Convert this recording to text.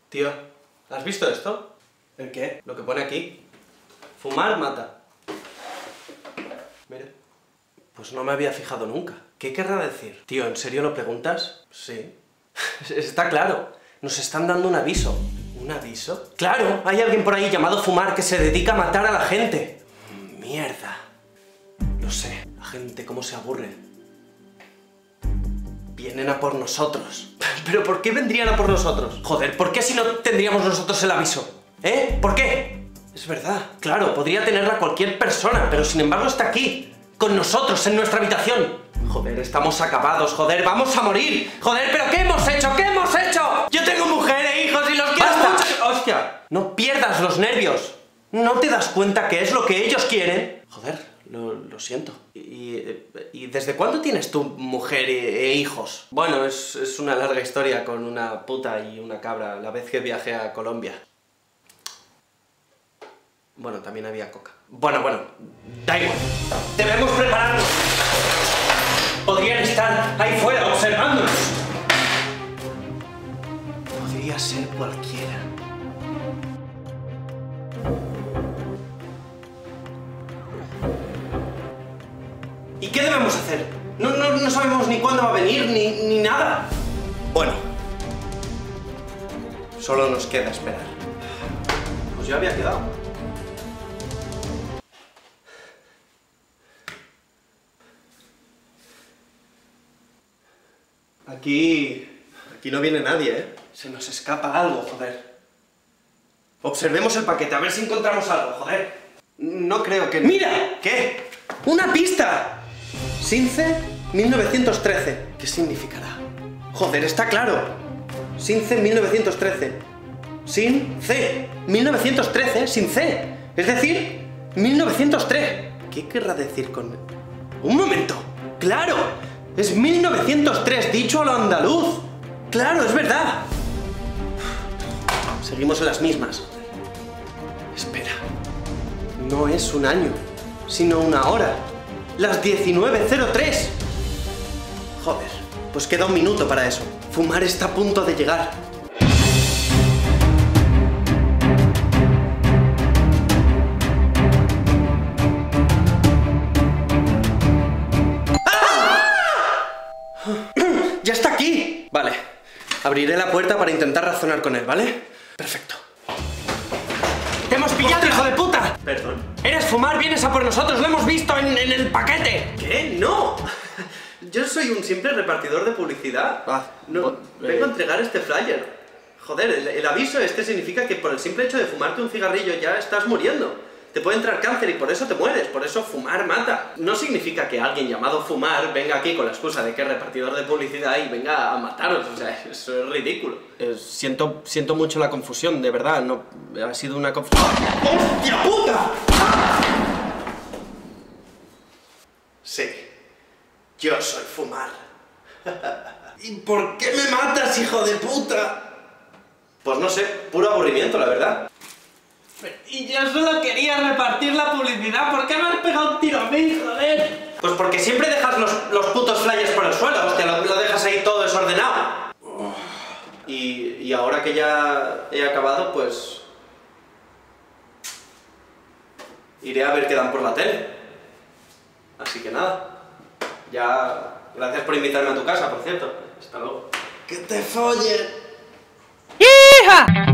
Tío, ¿has visto esto? ¿El qué? Lo que pone aquí. Fumar mata. Mira. Pues no me había fijado nunca. ¿Qué querrá decir? Tío, ¿en serio lo preguntas? Sí. Está claro. Nos están dando un aviso. ¿Un aviso? ¡Claro! Hay alguien por ahí llamado Fumar que se dedica a matar a la gente. Mierda. Lo sé. La gente cómo se aburre. Vienen a por nosotros. ¿Pero por qué vendrían a por nosotros? Joder, ¿por qué si no tendríamos nosotros el aviso? ¿Eh? ¿Por qué? Es verdad. Claro, podría tenerla cualquier persona, pero sin embargo está aquí, con nosotros, en nuestra habitación. Joder, estamos acabados, joder, vamos a morir. Joder, ¿pero qué hemos hecho? ¿Qué hemos hecho? Yo tengo mujer e hijos y los quiero ¡Basta! mucho. ¡Hostia! No pierdas los nervios. ¿No te das cuenta que es lo que ellos quieren? Joder, lo siento. ¿Y desde cuándo tienes tu mujer e hijos? Bueno, es una larga historia con una puta y una cabra la vez que viajé a Colombia. Bueno, también había coca. Bueno, da igual. Debemos prepararnos. Podrían estar ahí fuera observándonos. Podría ser cualquiera. ¿Y qué debemos hacer? No sabemos ni cuándo va a venir, ni nada. Bueno, solo nos queda esperar. Pues ya había quedado. Aquí no viene nadie, ¿eh? Se nos escapa algo, joder. Observemos el paquete, a ver si encontramos algo, joder. No creo que... ¡Mira! ¿Qué? ¡Una pista! Since 1913. ¿Qué significará? Joder, está claro. Since 1913. Sin C. 1913 sin C. Es decir, 1903. ¿Qué querrá decir con...? ¡Un momento! ¡Claro! Es 1903, dicho a lo andaluz. ¡Claro, es verdad! Seguimos en las mismas. Espera. No es un año, sino una hora. Las 19:03. Joder, pues queda un minuto para eso. Fumar está a punto de llegar. ¡Ya está aquí! Vale, abriré la puerta para intentar razonar con él, ¿vale? Perfecto. ¡Te hemos pillado, hijo de puta! Perdón. ¡Eres Fumar! ¡Vienes a por nosotros! ¡Lo hemos visto en el paquete! ¿Qué? ¡No! Yo soy un simple repartidor de publicidad. Vengo a entregar este flyer. Joder, el aviso este significa que por el simple hecho de fumarte un cigarrillo ya estás muriendo. Te puede entrar cáncer y por eso te mueres, por eso fumar mata. No significa que alguien llamado Fumar venga aquí con la excusa de que es repartidor de publicidad y venga a mataros, o sea, eso es ridículo. Siento mucho la confusión, de verdad, no... Ha sido una confusión... ¡Hostia puta! Sí, yo soy Fumar. ¿Y por qué me matas, hijo de puta? Pues no sé, puro aburrimiento, la verdad. Y yo solo quería repartir la publicidad, ¿por qué me has pegado un tiro a mí, joder? Pues porque siempre dejas los putos flyers por el suelo, hostia, lo dejas ahí todo desordenado. Y ahora que ya he acabado, pues... iré a ver qué dan por la tele. Así que nada, ya... Gracias por invitarme a tu casa, por cierto. Hasta luego. ¡Que te follen! ¡Hija!